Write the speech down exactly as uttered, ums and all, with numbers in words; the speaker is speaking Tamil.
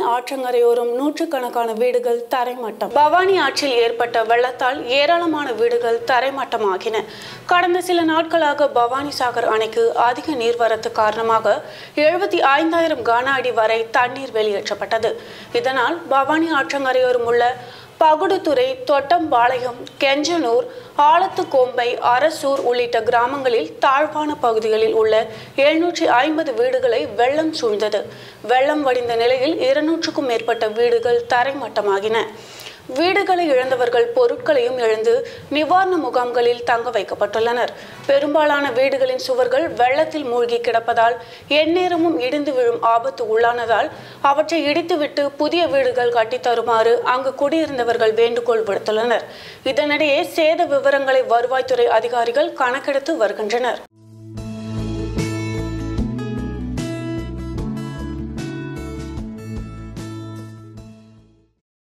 ஆற்றங்கரையோரம் நூற்றுக்கணக்கான வீடுகள் தரைமட்டம். பவானி ஆற்றில் ஏற்பட்ட வெள்ளத்தால் ஏராளமான வீடுகள் தரைமட்டமாகின. கடந்த சில நாட்களாக பவானி சாகர் அணைக்கு அதிக நீர்வரத்து காரணமாக எழுபத்தி ஐந்தாயிரம் கன அடி வரை தண்ணீர் வெளியேற்றப்பட்டது. இதனால் பவானி ஆற்றங்கரையோரம் உள்ள பகுடுதுறை, தொட்டம்பாளையம், கெஞ்சனூர், ஆலத்துக்கோம்பை, அரசூர் உள்ளிட்ட கிராமங்களில் தாழ்வான பகுதிகளில் உள்ள எழுநூற்றி ஐம்பது வீடுகளை வெள்ளம் சூழ்ந்தது. வெள்ளம் வடிந்த நிலையில் இருநூற்றுக்கும் மேற்பட்ட வீடுகள் தரைமட்டமாகின. வீடுகளை இழந்தவர்கள் பொருட்களையும் இழந்து நிவாரண முகாம்களில் தங்க வைக்கப்பட்டுள்ளனர். பெரும்பாலான வீடுகளின் சுவர்கள் வெள்ளத்தில் மூழ்கி கிடப்பதால் எந்நேரமும் இடிந்து விழும் ஆபத்து உள்ளானதால் அவற்றை இடித்துவிட்டு புதிய வீடுகள் கட்டித்தருமாறு அங்கு குடியிருந்தவர்கள் வேண்டுகோள் விடுத்துள்ளனர். இதனிடையே சேத விவரங்களை வருவாய்த்துறை அதிகாரிகள் கணக்கெடுத்து வருகின்றனர்.